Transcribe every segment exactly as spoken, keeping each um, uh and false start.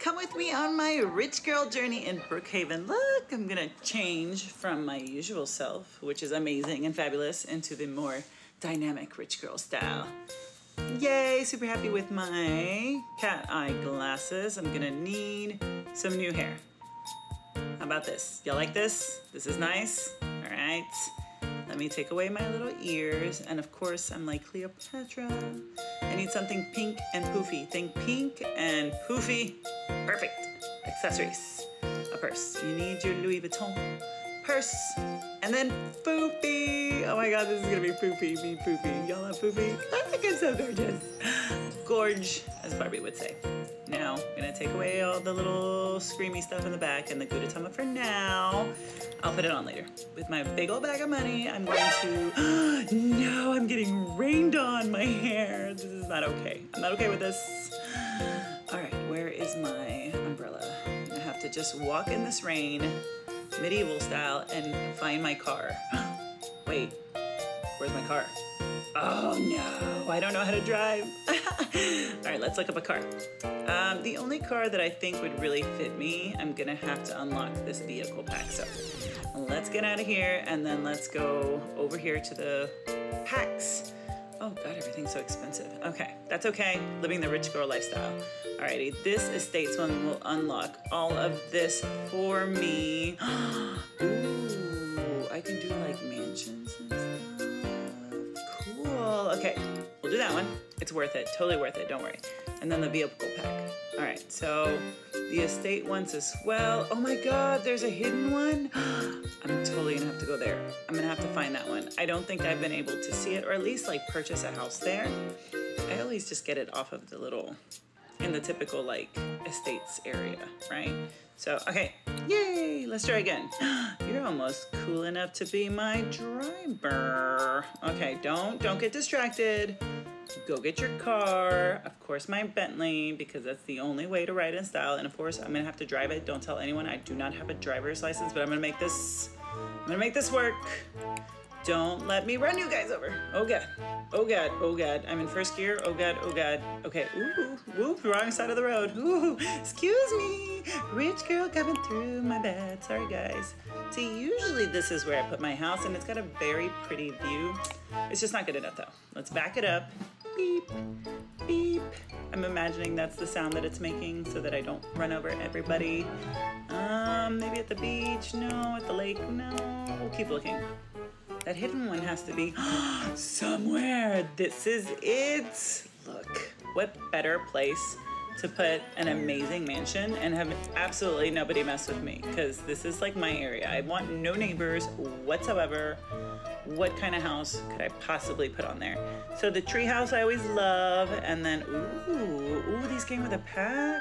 come with me on my rich girl journey in Brookhaven. Look, I'm gonna change from my usual self, which is amazing and fabulous, into the more dynamic rich girl style. Yay, super happy with my cat eye glasses. I'm gonna need some new hair. How about this? Y'all like this? This is nice. All right. Let me take away my little ears. And of course, I'm like Cleopatra. I need something pink and poofy. Think pink and poofy. Perfect. Accessories. A purse. You need your Louis Vuitton purse. And then poofy. Oh my God, this is gonna be poofy, be poofy. Y'all love poofy? I think it's so gorgeous. Gorge, as Barbie would say. Now, I'm gonna take away all the little screamy stuff in the back and the Gudetama for now. I'll put it on later. With my big old bag of money, I'm going to, no, I'm getting rained on my hair. This is not okay. I'm not okay with this. All right, where is my umbrella? I'm gonna have to just walk in this rain, medieval style, and find my car. Wait, where's my car? Oh no, I don't know how to drive. All right, let's look up a car. Um, the only car that I think would really fit me, I'm gonna have to unlock this vehicle pack. So let's get out of here and then let's go over here to the packs. Oh God, everything's so expensive. Okay, that's okay, living the rich girl lifestyle. Alrighty, this estates one will unlock all of this for me. Ooh, I can do like mansions and stuff. Cool, okay, we'll do that one. It's worth it, totally worth it, don't worry. And then the vehicle pack. All right, so the estate ones as well. Oh my God, there's a hidden one. I'm totally gonna have to go there. I'm gonna have to find that one. I don't think I've been able to see it or at least like purchase a house there. I always just get it off of the little, in the typical like estates area, right? So, okay, yay, let's try again. You're almost cool enough to be my driver. Okay, don't, don't get distracted. Go get your car, of course my Bentley, because that's the only way to ride in style. And of course, I'm gonna have to drive it. Don't tell anyone I do not have a driver's license, but I'm gonna make this, I'm gonna make this work. Don't let me run you guys over. Oh God, oh God, oh God. I'm in first gear, oh God, oh God. Okay, ooh, whoop, wrong side of the road. Ooh, excuse me. Rich girl coming through my bed. Sorry guys. See, usually this is where I put my house and it's got a very pretty view. It's just not good enough though. Let's back it up. Beep, beep. I'm imagining that's the sound that it's making so that I don't run over everybody. Um, maybe at the beach, no, at the lake, no. We'll keep looking. That hidden one has to be somewhere. This is it. Look, what better place to put an amazing mansion and have absolutely nobody mess with me, because this is like my area. I want no neighbors whatsoever. What kind of house could I possibly put on there? So the tree house I always love, and then, ooh, ooh, these came with a pack.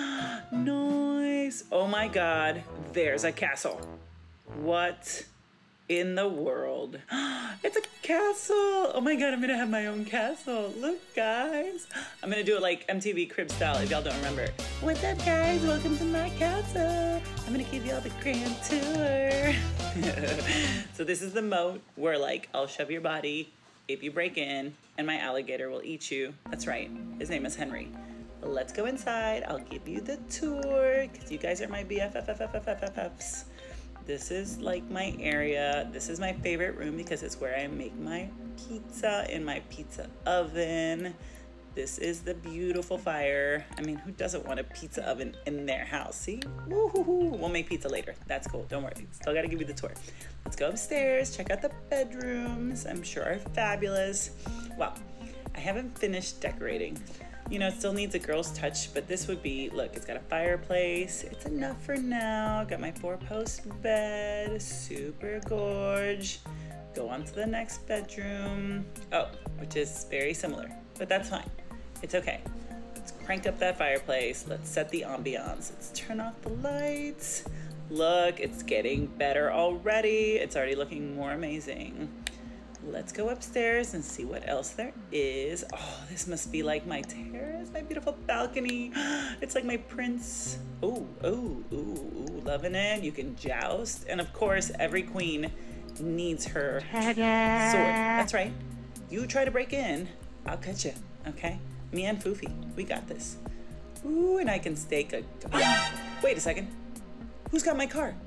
Nice. Oh my God, there's a castle. What in the world? It's a castle. Oh my God, I'm gonna have my own castle. Look guys. I'm gonna do it like M T V Crib style if y'all don't remember. What's up guys, welcome to my castle. I'm gonna give y'all the grand tour. So this is the moat where like I'll shove your body if you break in and my alligator will eat you. That's right, his name is Henry. Let's go inside, I'll give you the tour because you guys are my B F F Fs. This is like my area. This is my favorite room because it's where I make my pizza in my pizza oven. This is the beautiful fire. I mean, who doesn't want a pizza oven in their house? See? Woo-hoo-hoo. We'll make pizza later. That's cool. Don't worry. Still gotta give you the tour. Let's go upstairs, check out the bedrooms. I'm sure are fabulous. Well, I haven't finished decorating. You know, it still needs a girl's touch, but this would be, look, it's got a fireplace. It's enough for now. Got my four-post bed, super gorge. Go on to the next bedroom. Oh, which is very similar, but that's fine. It's okay. Let's crank up that fireplace. Let's set the ambiance. Let's turn off the lights. Look, it's getting better already. It's already looking more amazing. Let's go upstairs and see what else there is. Oh, this must be like my terrace, my beautiful balcony. It's like my prince. Oh, oh, ooh, ooh, loving it. You can joust. And of course, every queen needs her sword. That's right. You try to break in, I'll cut you, okay? Me and Foofy, we got this. Ooh, and I can stake a, wait a second. Who's got my car?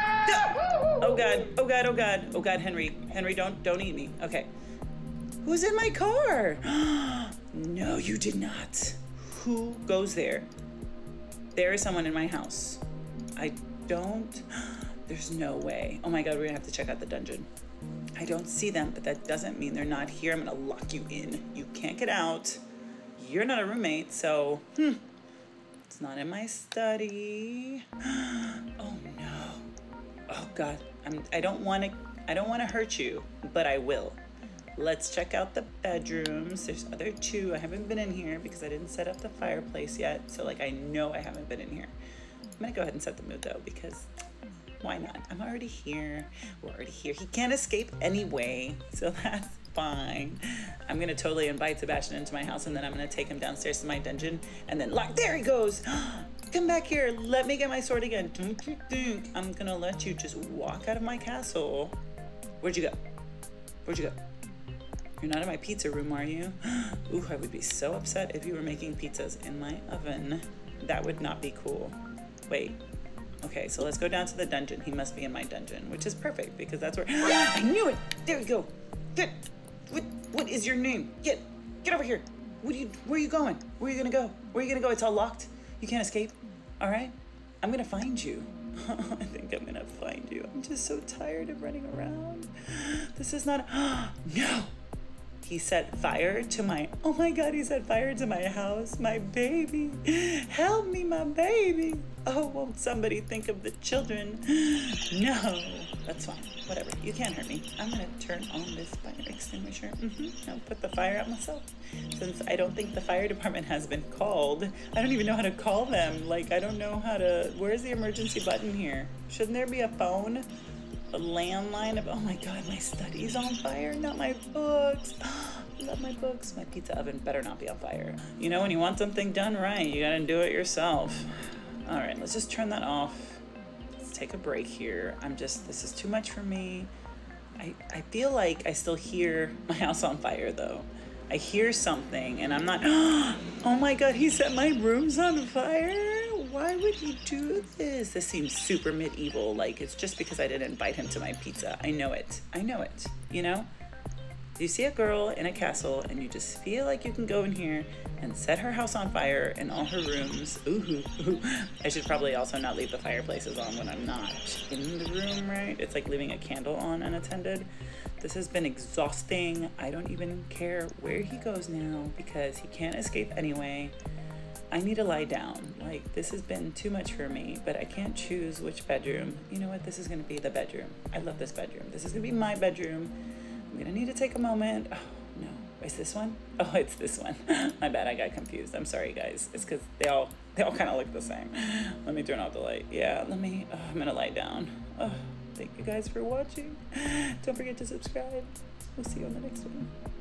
Oh God, oh God, oh God, oh God, Henry, Henry, don't, don't eat me. Okay. Who's in my car? No, you did not. Who goes there? There is someone in my house. I don't, there's no way. Oh my God, we're gonna have to check out the dungeon. I don't see them, but that doesn't mean they're not here. I'm gonna lock you in. You can't get out. You're not a roommate, so, hmm. It's not in my study. Oh no. Oh God, I'm, I don't wanna, I don't wanna hurt you, but I will. Let's check out the bedrooms. There's other two. I haven't been in here because I didn't set up the fireplace yet. So like, I know I haven't been in here. I'm gonna go ahead and set the mood though, because why not? I'm already here. We're already here. He can't escape anyway, so that's fine. I'm gonna totally invite Sebastian into my house, and then I'm gonna take him downstairs to my dungeon and then lock, there he goes. Come back here, let me get my sword again. I'm gonna let you just walk out of my castle. Where'd you go? Where'd you go? You're not in my pizza room, are you? Ooh, I would be so upset if you were making pizzas in my oven. That would not be cool. Wait, okay, so let's go down to the dungeon. He must be in my dungeon, which is perfect because that's where, I knew it, there we go. Get, what, what is your name? Get, get over here. What are you, where are you going? Where are you gonna go? Where are you gonna go? It's all locked. You can't escape, all right? I'm gonna find you. I think I'm gonna find you. I'm just so tired of running around. This is not, no. He set fire to my, oh my God, he set fire to my house, my baby. Help me, my baby. Oh, won't somebody think of the children? No, that's fine, whatever. You can't hurt me. I'm gonna turn on this fire extinguisher. Mm-hmm. I'll put the fire out myself. Since I don't think the fire department has been called, I don't even know how to call them. Like, I don't know how to, where's the emergency button here? Shouldn't there be a phone? A landline of, oh my God, my study's on fire, not my books. I love my books. My pizza oven better not be on fire. You know, when you want something done right, you gotta do it yourself. All right, let's just turn that off. Let's take a break here. I'm just, this is too much for me. I, I feel like I still hear my house on fire though. I hear something and I'm not, oh my God, he set my rooms on fire? Why would he do this? This seems super medieval. Like, it's just because I didn't invite him to my pizza. I know it. I know it, you know? You see a girl in a castle and you just feel like you can go in here and set her house on fire and all her rooms. Ooh, ooh. I should probably also not leave the fireplaces on when I'm not in the room, right? It's like leaving a candle on unattended. This has been exhausting. I don't even care where he goes now because he can't escape anyway. I need to lie down. Like, this has been too much for me, but I can't choose which bedroom. You know what? This is gonna be the bedroom. I love this bedroom. This is gonna be my bedroom. I'm gonna need to take a moment. Oh, no. Is this one? Oh, it's this one. My bad, I got confused. I'm sorry, guys. It's because they all they all kind of look the same. Let me turn off the light. Yeah, let me, oh, I'm gonna lie down. Oh, thank you guys for watching. Don't forget to subscribe. We'll see you on the next one.